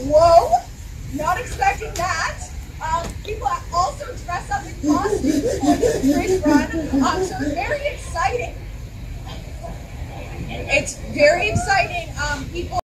Whoa, not expecting that. People also dress up in costumes for this bridge run, so it's very exciting. It's very exciting. People